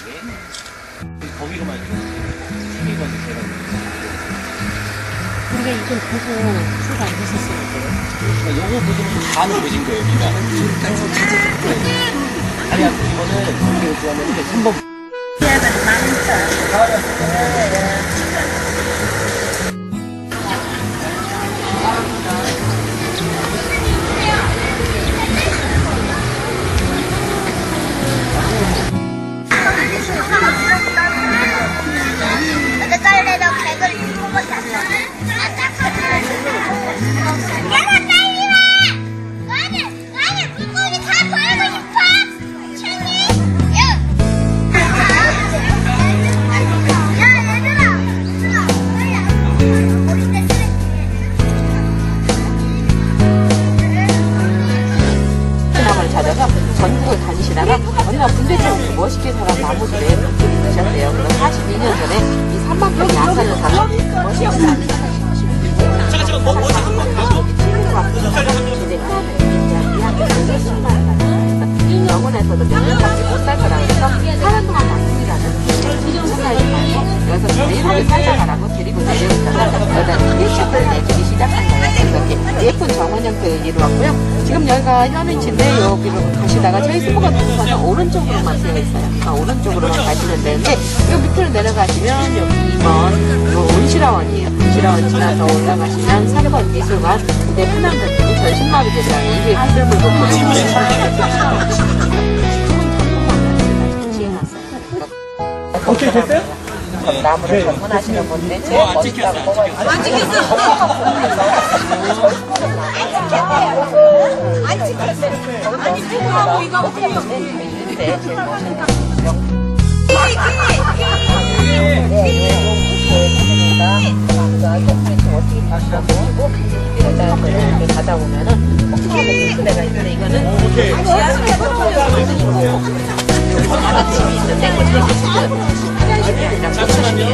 거기로만 튀기거든 제가. 근데 이걸 보고 수가 안 되셨어요. 요거 보시면 반은 보신 거예요, 여기가. 아니야, 이거는 어떻게 좋아하면 3번. 전국을 다니시다가 언니가 군대 좀 멋있게 살아 나무도 내분들이 계셨대요. 그럼 42년 전에 이 3만 평이 안 사는 사람 멋있게 사는 친구가 이제 병원에서도 몇년밖에 못 살 거라고 해서 4년 동안 낫습니다는 생각이 많고 여기서 저희를 살려가라고 데리고 내려오다가 여기다 일식을 내주기 시작한 거예요. 이렇게 예쁜 정원형태를 이루었고요. 지금 여기가 현위치인데 여기로 가시다가 저희 스포가 동선은 오른쪽으로만 되어 있어요. 그러니까 오른쪽으로만 가시면 되는데 이 밑으로 내려가시면 여기 2번 온실화원이에요. 온실화원 지나서 올라가시면 3번 미술관, 근데 편안들이 전신마비 대장이 이게 구슬물도 보내고 오케이, 됐어요? 나무를 전문하시는 분들 제일 멋있다고 뽑아주세요. 안 찍혔어. 아니 누구하고 이거 어떻게 가다 보면은 어떻게 하면 데가 있는데 이거는 지하철에 아침이 있는데 잠시만요.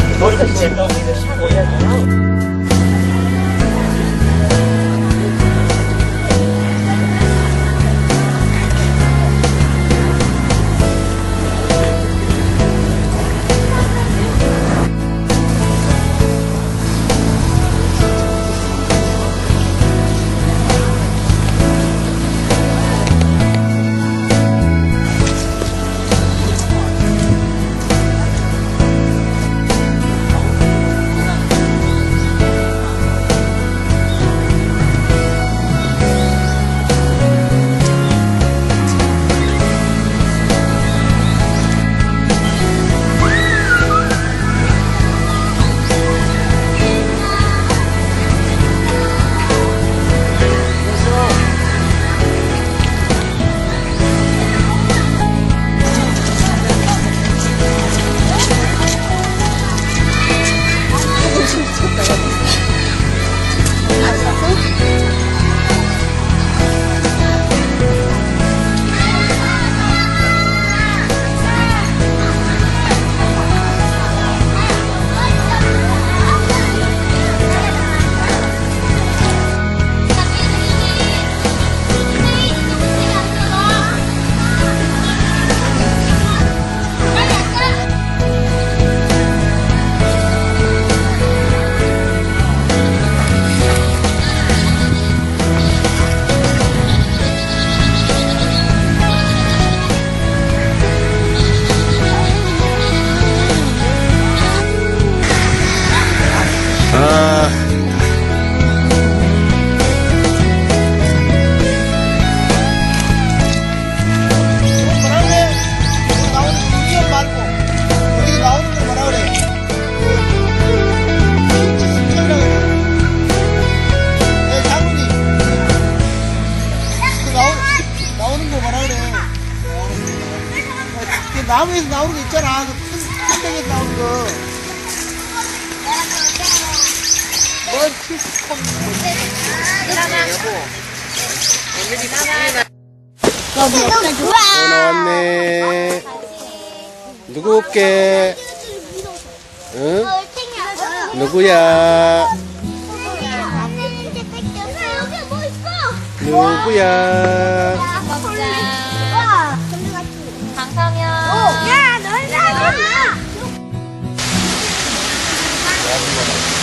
나무에서 나오는 거 있잖아. 그 큰 나오는 거. 뭔 피스콘 여보. 나왔네. 누구 올게? 응? 누구야? 누구야? 강서면. 야, 너희 얇은 거는.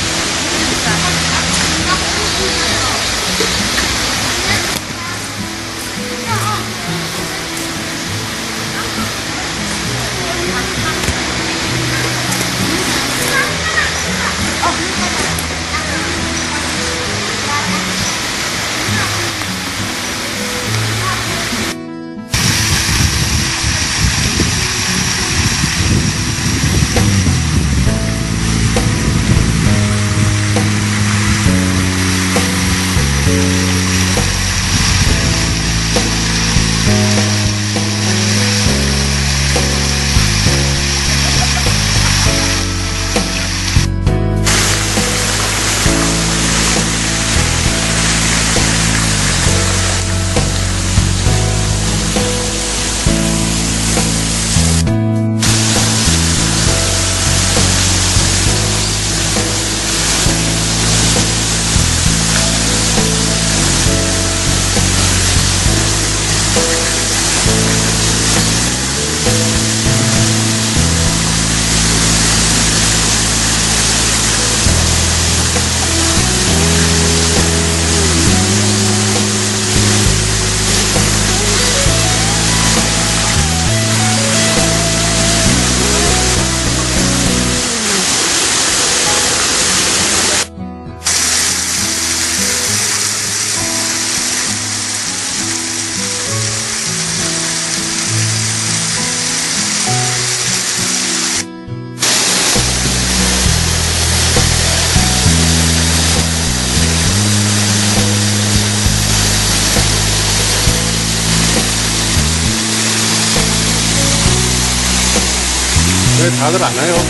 왜 다들 안 와요?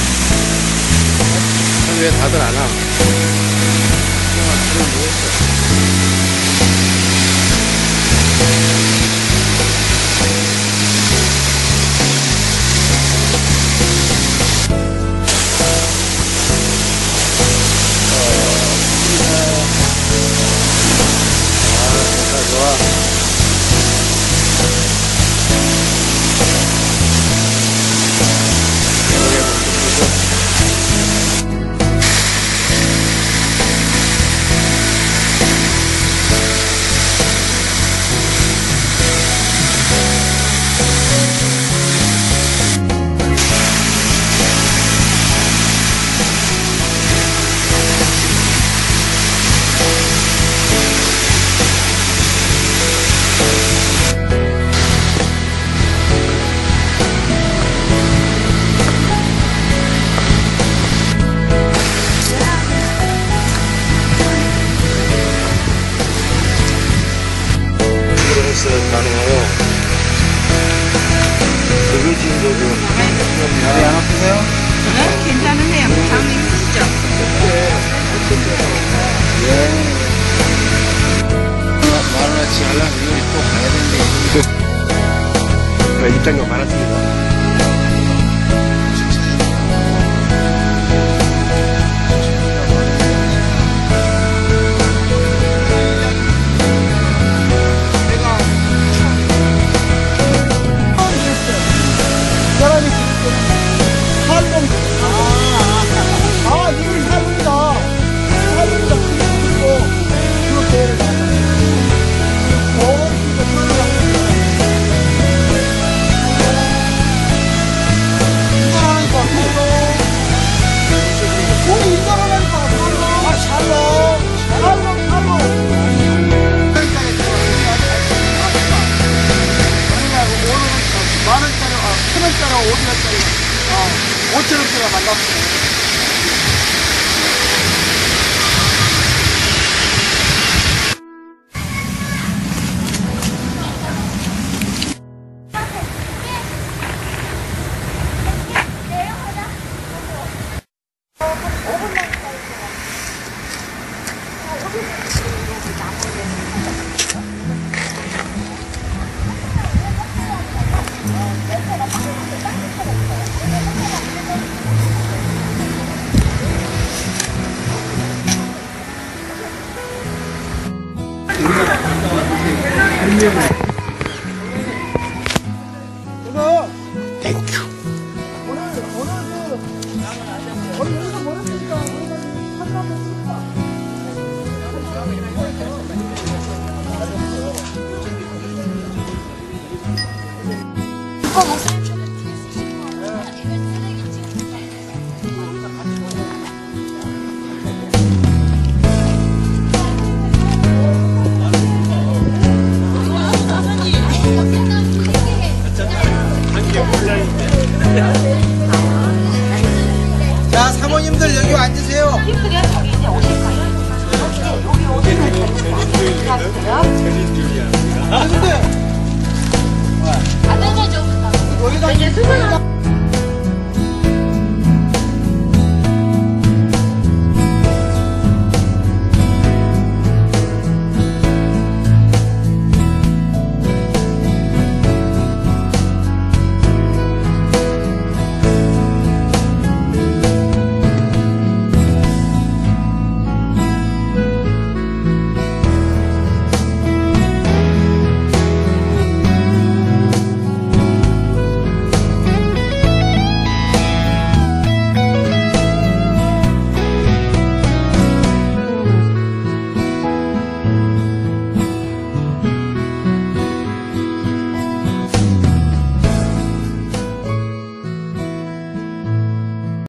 왜 다들 안 와? 좋아. 가능해요. 그게 지금 저기 다리 안 아프세요? 네? 괜찮으세요. 장님 크시죠? 만원어치 하려면 이거 또 가야 되는데 입장료 많았습니다. 천원짜리, 5천원짜리, 5천원짜리가 만났어요. 땡큐. 오늘 여기서 오빠 목소리